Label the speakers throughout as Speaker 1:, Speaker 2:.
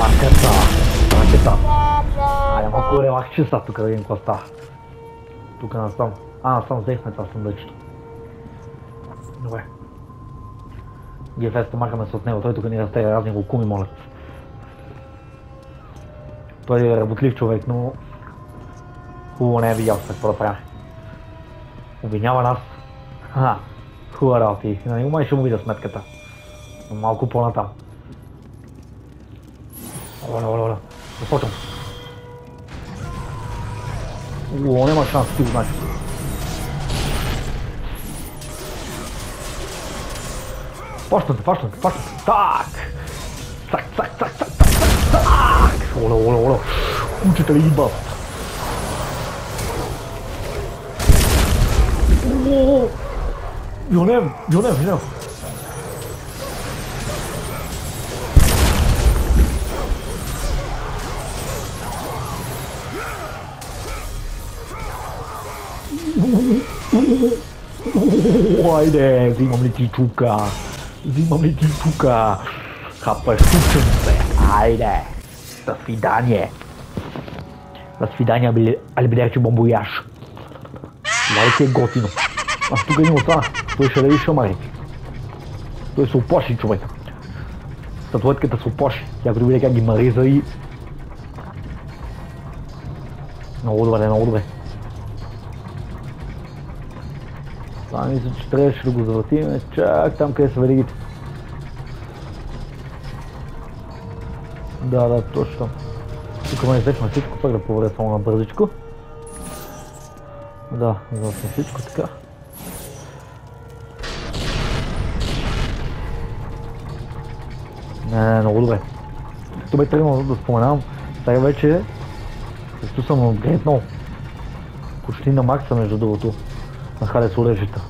Speaker 1: Ракета! Ракета! Айде малко релакси са тук да видим какво става. Тук насам. Насам здехме това съндъчето. Добре. Гефеста махаме се от него, той тук ни разтега разни лукуми, моля. Той е работлив човек, но хубаво не е видял какво да правя. Обвинява нас. Хубава работа и на него май ще му видя сметката. Малко по-натам. Оля. Започвам. Няма шанс, ти го знаеш. Почнате. Так! Оля. Кучета ли иба? Вилнем. Айде, взимам ли ти чука? Хапаш чукченце, айде. До свидание, алибидерче бомбояш. Дали ти е готино. Аз тук има това, той ще реви шамари. Той се оплаши, човек. Статуетката се оплаши. Тя като видя как ги нареза и... Много добре. Това мисля, че трябваше да го завъртим чак там, къде са веригите. Да, точно. Тук ме излечме всичко, пак да проверя само на бързичко. Да, завъртим всичко така. Не, много добре. Тук бе тръгнал да споменавам, сега вече също съм отгретнал. Почти на макса, между другото, на Hades оръжията.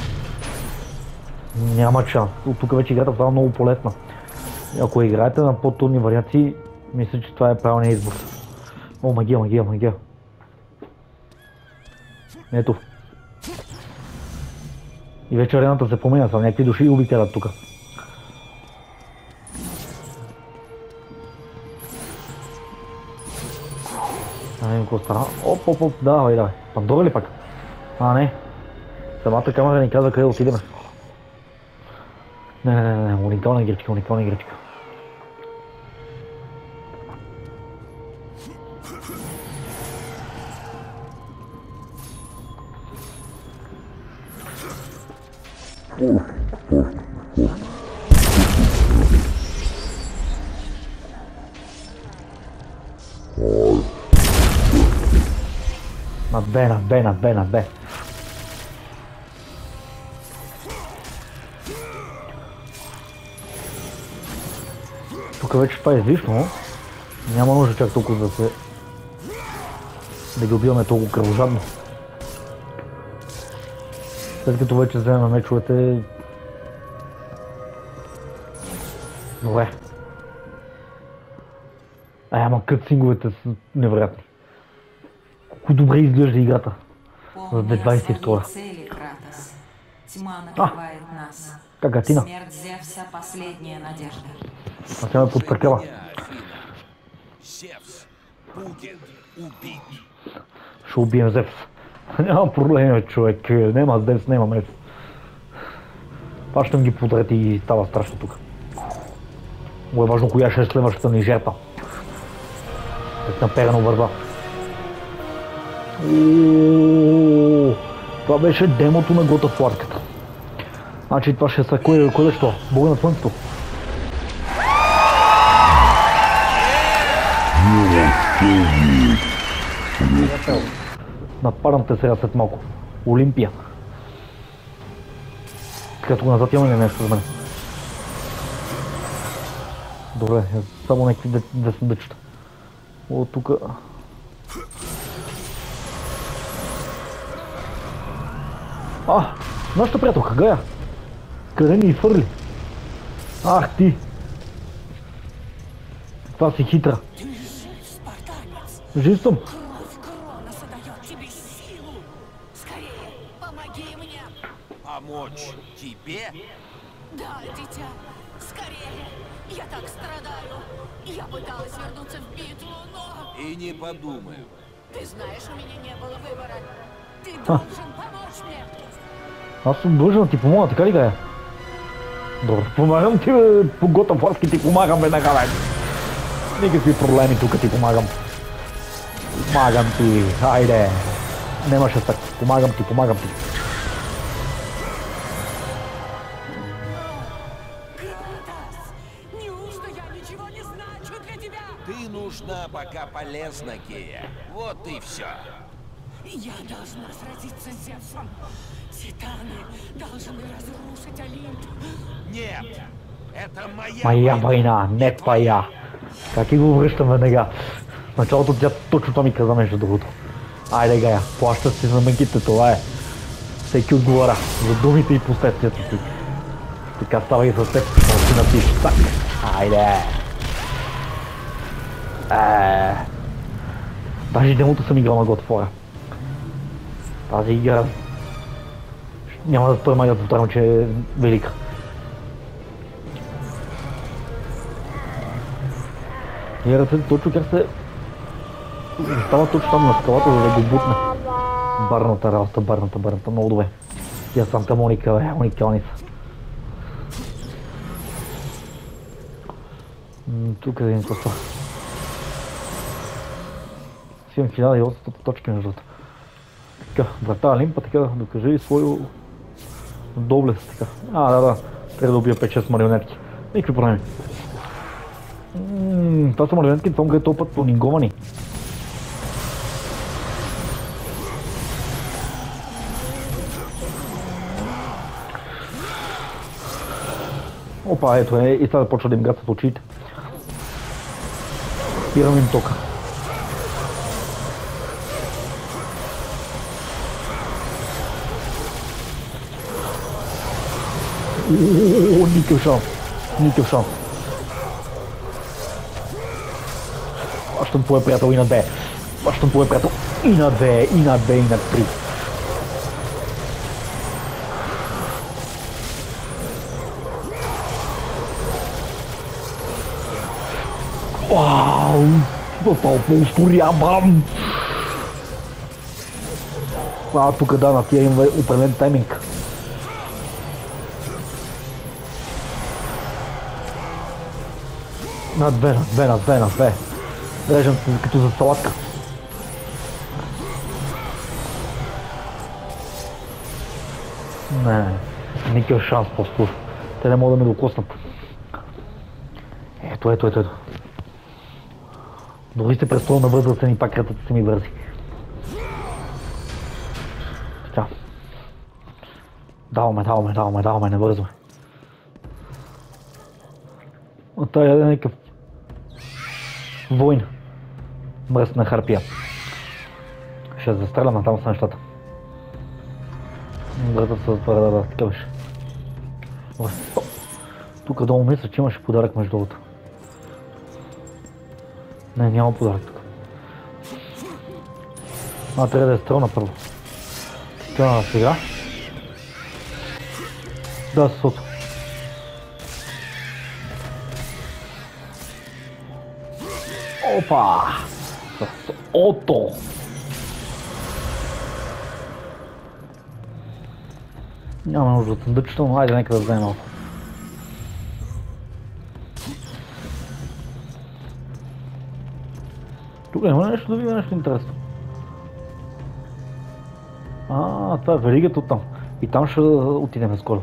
Speaker 1: Няма шанс. От тук вече играта става много по-лесна. Ако играете на по-трудни вариации, мисля, че това е правилният избор. О, магия. Ето. И вече арената се променя, са някакви души и обикалят тук. Не видим какво стана. Оп, давай. Пандора ли пак? Не. Самата камера ни каза къде отидем. Не, уникална игричка. На Б. Тук вече това е излишно. Няма нужда чак толкова да ги убиваме толкова кръвожадно. След като вече вземем мечовете... Добре. Ама катсинговете са невероятни. Колко добре изглежда играта за 2022. Как Атина? А тя ме подкрепява. Ще убием Зевс. Няма проблеми, човек. Нема Зевс, нема Мевс. Пащам ги подред и става страшно тук. Му е важно коя ще е следващата ни жертва. Как наперено върва. Това беше демото на God of War-ката. Значи това ще са кой да що? Бога на слънцето. Нападам те сега след малко. Олимпия. Като го назад имаме нещо за мен. Добре, само някакви две съндъчета. О, тука... Нашата приятелка, Гая. Къде ни фърли? Ах ти! Това си хитра. Жив съм.
Speaker 2: Помочь тебе?
Speaker 3: Да, дитя. Скорее. Я так страдаю. Я
Speaker 2: пыталась вернуться в битву, но...
Speaker 3: И не подумаю.
Speaker 2: Ты знаешь, у меня не было выбора. Ты должен помочь мне.
Speaker 1: Аз съм длъжен да ти помогна, така ли да е? Добре, помагам ти, бе, по готов фаски ти помагам веднага, бе. Никакви проблеми тук ти помагам. Помагам ти, хайде. Немаше так, помагам ти, помагам ти.
Speaker 2: Кратос, неужто я ничего не значу для тебя?
Speaker 3: Ты нужна, пока полезна, Гея. Вот и все.
Speaker 2: Я должна сразиться с Зевсом. Титаны должны разрушить Олимп.
Speaker 3: Нет, это
Speaker 1: Моя война, не твоя. Как и го връщам веднага. В началото тя точно това ми каза, между другото. Айде, Гая, плащаш си за мъките, това е. Всеки отговора за думите и последствията си. Така става и с теб, но си напиш. Так, айде. Даже демото съм играл на God of War. Тази игра няма да спорим да повторям, че е велика. Играта точно как се става точно там на скалата, за да го бутне. Барната работа, барната, много добре. Тя Санта Моника, бе, уникални са. Тук е един това. Си имам 1800 точки между другото. Така, брата Олимпа, така, докажи своя доблест, така. Да, трябва да убия 5-6 марионетки. Никакви проблеми. Това са марионетки, това е този път пониговани. Опа, ето е, и сега почва да им гасят очите. Спирам им тока. Никакъв шанс. Бащам твоя приятел и на 2. Бащам твоя приятел и на 2, и на 2, и на 3. Вау! Попал по ускорявам! Тук да, на тия има определен тайминг. На 2. Режем се като за салатка. Не, никакъв шанс просто. Те не могат да ме докоснат. Ето. Дори сте престол на бързата ми, пак кратата са ми бързи. Така. Даваме, не бързваме. Той е някакъв войн. Мръсна харпия. Ще застреля на там с нещата. Брата се затваря да разкриваш. Тук долу мисля, че имаше подарък между другото. Не, няма подарък тук. Трябва да е стрелна първо. Така, сега. Да, с ото. Опа! С ото! Няма нужда от съндъчето, но айде нека да вземем малко. Тук има нещо да видя, нещо интересно. Това е веригата оттам. И там ще отидем скоро.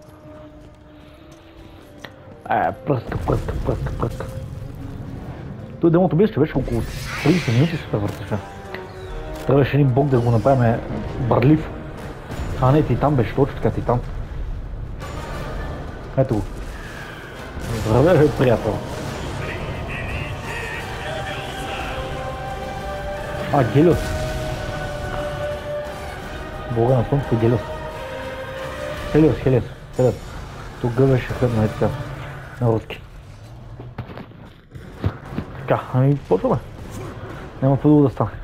Speaker 1: Пръска. Той демото беше, че беше около 30 минути се въртеше. Трябваше един бог да го направим бърлив. Не, Титан беше, точно така, Титан. Ето го. Здравей, приятел. Гелиос. Бога на слънцето, Гелиос. Хелиос. Тук беше хлебно, е така. На руски. Така, почваме. Няма какво да стане.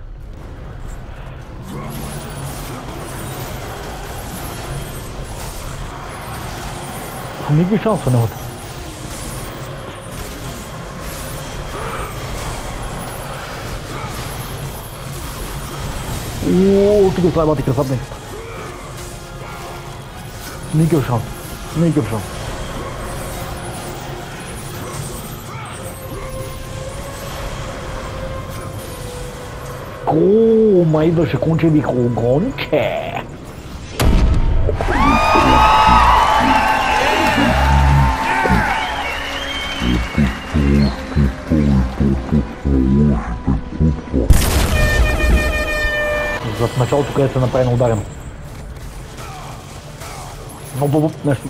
Speaker 1: Никакви шансове нямате. Тук това е бати красавник. Никакъв шанс. Никакъв шанс. Ма идваше конче, вико гонче. В началото, където се направи на ударен. Но нещо.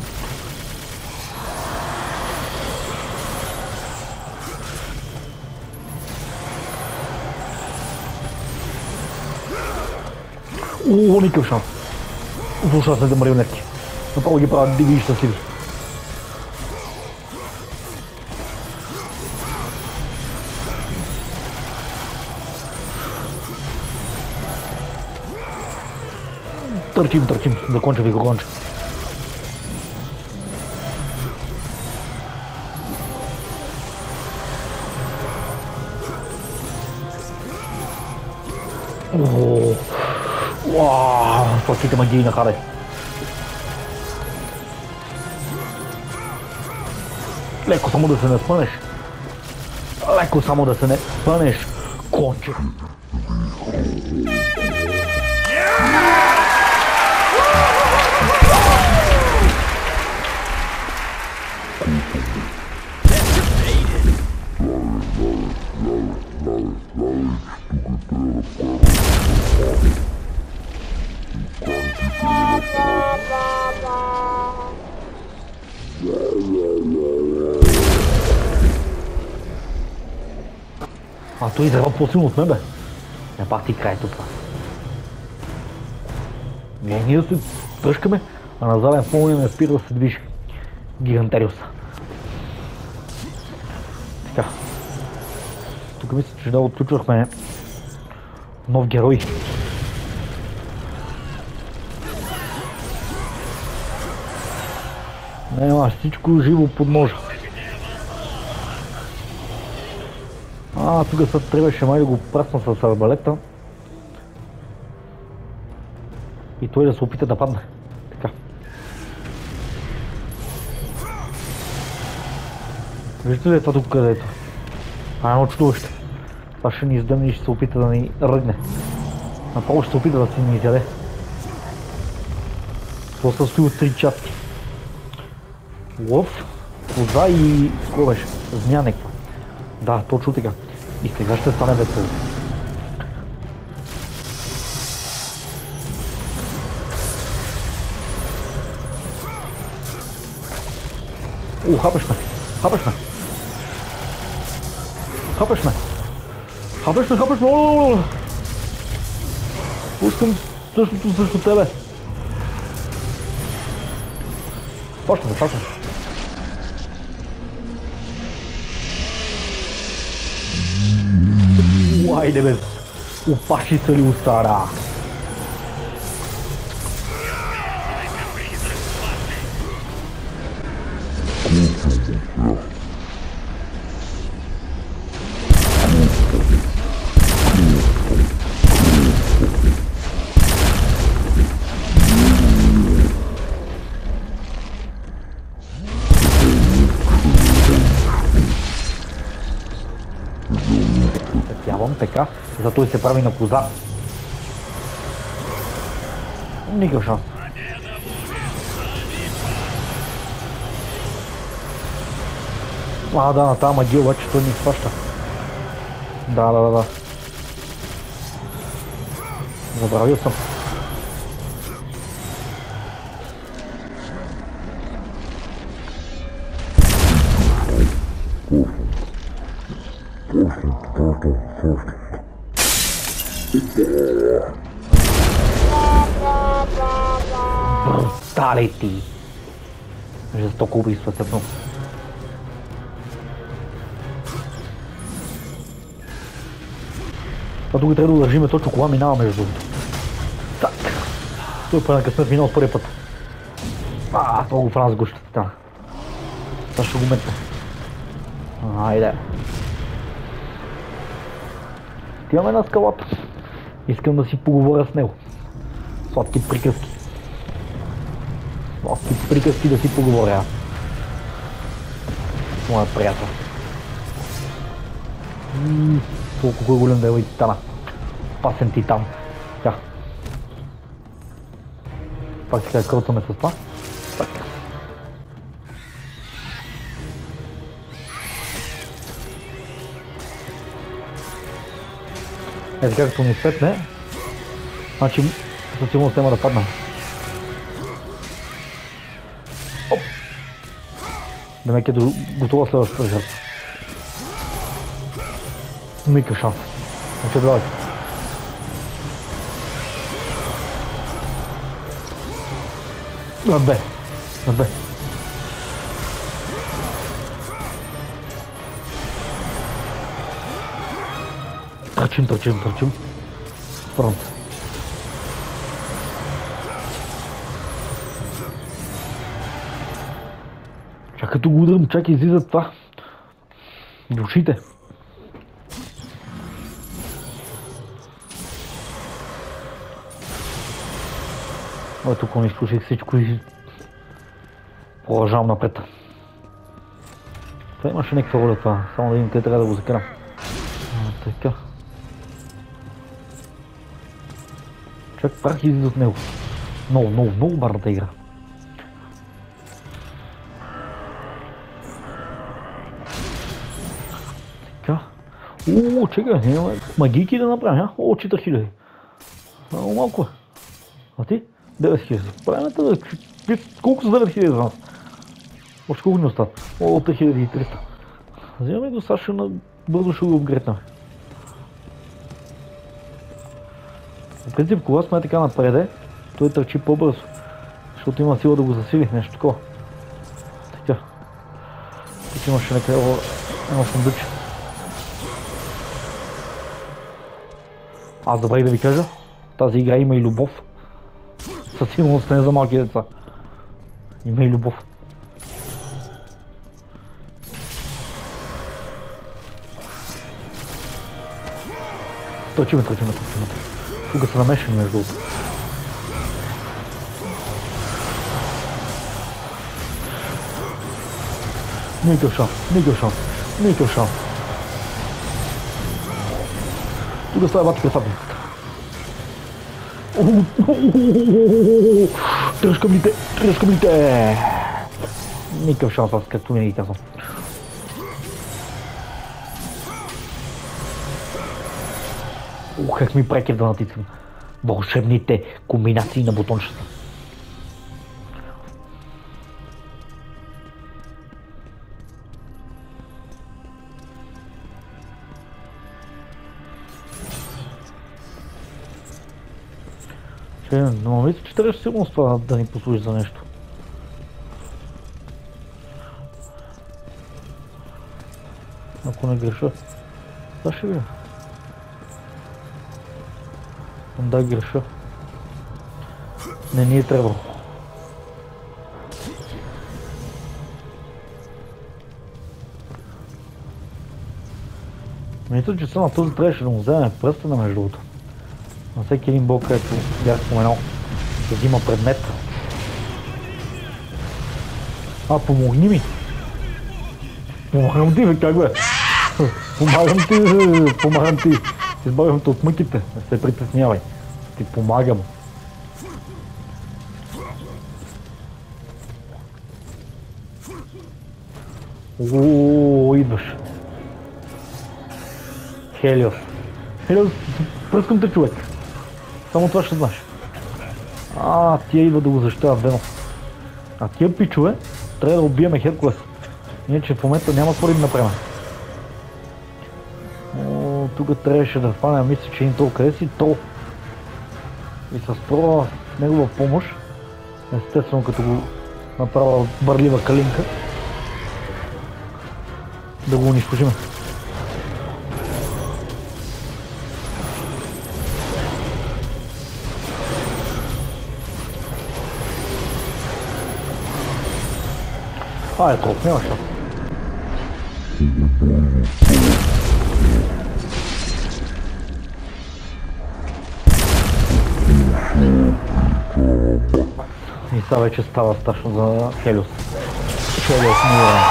Speaker 1: Никакъв шанс. Ужасните марионетки. Направо ги правят диви и щастливи. Търчим, да конча ви го конча. Вау, точите магии на харе. Леко само да се не спънеш. Леко само да се не спънеш. Конче. А той изрева по-силно от мен, бе. Не пак ти край това. Ние се тръжкаме, а на заден фон не спира да се движи. Гигантериуса. Така. Тук мисля, че да отключвахме нов герой. Няма всичко живо под ножа. Тук сега трябваше май да го прасна с арбалета. И той да се опита да падне. Така. Виждате ли това тук където? Едно чудовище. Това ще ни издъмне и ще се опита да ни ръгне. Направо ще се опита да си ни изяде. Това състои от 3 части. Лъв, коза и... Кой беше? Змия някаква. Да, точно така. И сега ще стане весело. Хапеш ме! Хапеш ме! Хапеш ме! Хапеш ме! Хапеш ме! Пускам същото срещу тебе! Фащаме, фащаме! Айде бе! Опаши се ли устара! Така, за той се прави на коза. Никакъв шанс. Да, на тази магия обаче той не изпаща. Да. Забравил съм. Бруталити! Жестоко убийство цепно. Това тук трябва да държиме точно кога минава между другото. Так. Той пък на късмет минал от първи път. Това го франа с гущата. Това ще го метне. Айде. Имаме една скалата. Искам да си поговоря с него. Сладки приказки. Сладки приказки да си поговоря. Моят приятел. Толкова голям да е титана. Пасен титан. Тя. Пак сега кръвтаме с това. Так. Ето както ни светне, значи със сигурност няма да падна. Оп! Демек е готова следващата жертва. Никакъв шанс. Значи давайте. Бе. Тръчим. Фронт. Чак като го удрям, чак излизат това. Душите. Ой, тук не изслушах всичко и продължавам напред. Това имаше някаква роля това, само да видим къде трябва да го закарам. Така. Чак прах излиза от него. Много барната игра. Така. Чекай, магийки да направим, а? 4000. Много малко е. А ти? 9000. Правилната да... Колко са 9000 за нас? Още колко ни остават? 3300. Взимаме го Саша на... Бързо ще го апгрейднем. В принцип, кога сме така напреде, той търчи по-бързо. Защото има сила да го засили, нещо такова. Така. Тук имаше едно сундуче. Аз забравих да ви кажа, тази игра има и любов. Със сигурност не за малки деца. Има и любов. Тръчиме. Тук са намешани между другото. Никакъв шанс. Тук става бати красавницата. Тръжкамлите! Никакъв шанс, аз както не ги казвам. Как ми прекер да натискам вълшебните комбинации на бутончета. Но мисля, че трябваше сигурно с това да ни послужи за нещо. Ако не греша, това ще видим. Да, греша. Не ни е трябвало. Мисля, че само този трябваше да му вземе пръстена между другото. На всеки един бог, където бях споменал, да взима предмет. Помогни ми! Помагам ти, бе, как бе? Помагам ти! Избавям те от мъките, не се притеснявай. Ти помагам. Идваш. Хелиос, пръскам те, човек. Само това ще знаеш. Тия идва да го защитават Вено. А тия пичове трябва да убиеме Херкулес. Иначе в момента няма какво да им направим. Тук трябваше да хванем, мисля, че един трол. Къде си трол? И с трола, с негова помощ, естествено като го направя бърлива калинка, да го унищожим. Трол, няма шанс. Сега вече става страшно за Хелиос. Хелиос мира.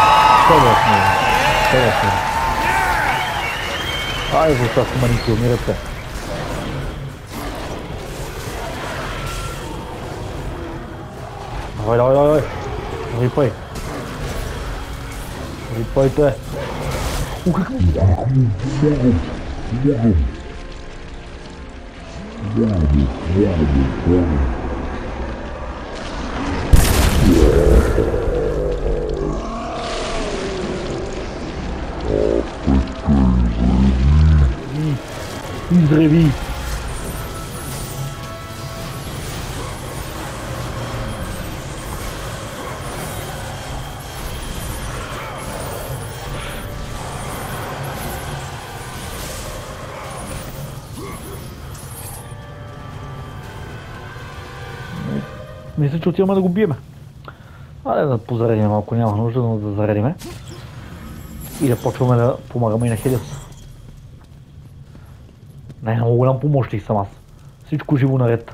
Speaker 1: Ай, за това си маникил, мирате. Давай. Рипай. Рипайте. Как ми... Изреви! Мисля, че отиваме да го биеме. Айде да позаредим малко, няма нужда, но да заредиме. И да почваме да помагаме и на Хелиос. Не, много голям помощник съм аз. Всичко живо наред.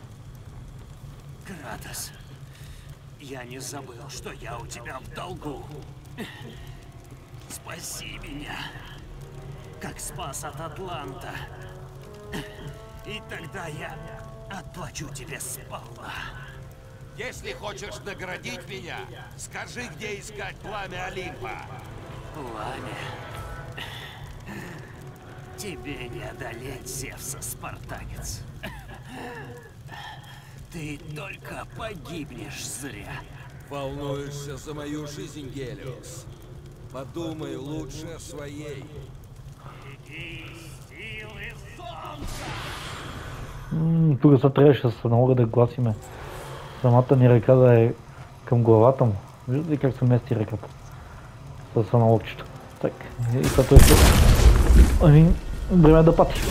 Speaker 4: Кратос, я не забыл, что я у тебя в долгу. Спаси меня, как спас от Атланта. И тогда я отплачу тебе сполна.
Speaker 3: Если хочешь наградить меня, скажи, где искать пламя Олимпа.
Speaker 4: Пламя. Тебе не одолеть Зевса, спартанец. Ты только погибнешь зря.
Speaker 3: Волнуешься за мою жизнь, Гелиос? Подумай лучше о своей.
Speaker 4: И силы солнца!
Speaker 1: Тук са трябваше да се налага да гласиме. Самата ни ръка да е към главата му. Виждате как се мести ръката? С аналогчето. Так, и сега той ще... Ами, време да пати.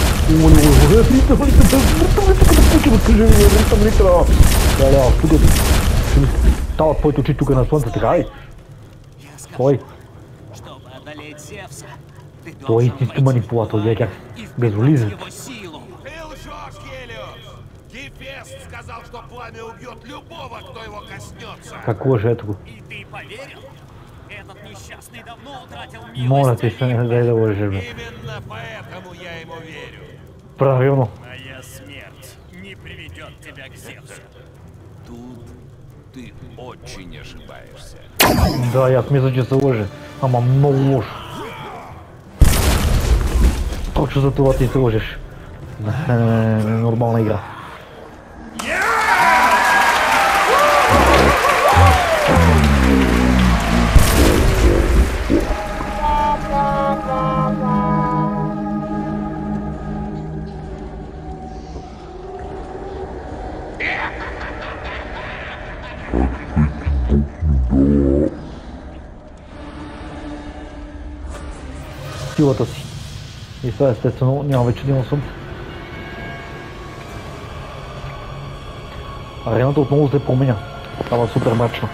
Speaker 1: Стават твоите очи тук на слънце, така ай! Кой? Той е истински манипулатор, гледай как безолизен.
Speaker 3: Ты лжешь, Гелиос! Гефест сказал, что пламя убьет любого, кто его коснется.
Speaker 1: Как лъже го?
Speaker 4: И ты поверил? Этот несчастный давно утратил
Speaker 1: Моля
Speaker 4: милость.
Speaker 1: ти се, не дай да лъжеш, бе.
Speaker 3: Именно поэтому я ему верю.
Speaker 1: Правилно.
Speaker 4: Моя смерть не приведет тебя к Зевсу.
Speaker 3: Тут ты очень ошибаешься.
Speaker 1: Да, я мисля, че се лъже. Ама много лошо. Точно за това ти се лъжеш. Нормална игра. Силата си. И сега естествено няма вече да има слънце. Арената отново се променя. Става супер мрачна.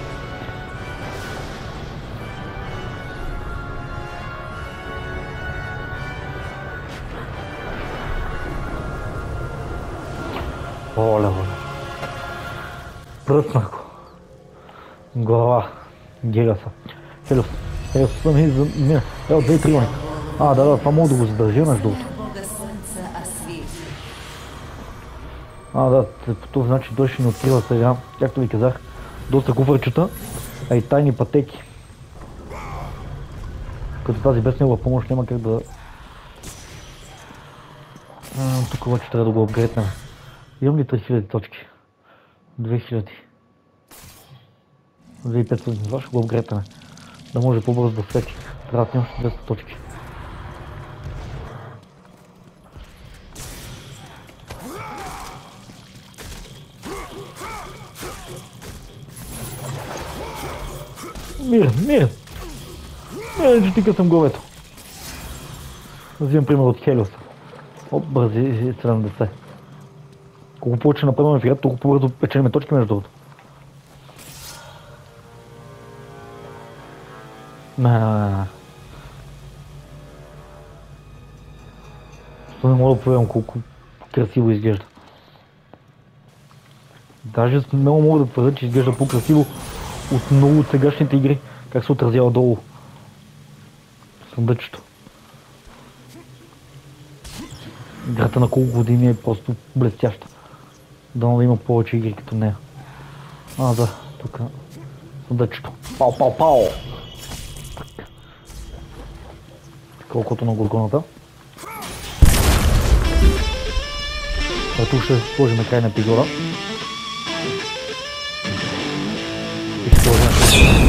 Speaker 1: Оле. Пръснах го. Глава. Гелиоса. Хелиос сами за мен. Ево 2-3 лайка. Да, това мога да го задържа между другото. Да, по този начин той ще ни открива сега, както ви казах, доста куфърчета, а и тайни пътеки. Като тази без негова помощ няма как да... Тук обаче трябва да го апгрейднем. Имам ли 3000 точки? 2000. 2500, това ще го апгрейднем. Да може по-бързо да свети. Трябва да още 200 точки. Мирен, че тика съм главето. Взимам пример от Хелиоса. Бързи 70. Колко повече напредваме в играта, толкова по-бързо печелиме точки между другото. То не мога да поведам колко красиво изглежда. Даже смело мога да твърда, че изглежда по-красиво от много от сегашните игри, как се отразява долу съндъчето. Играта на колко години е просто блестяща. Дано да има повече игри като нея. Да, тук съндъчето. Пау! Колкото на горгоната. Тук ще сложим край на епизода. И ще сложим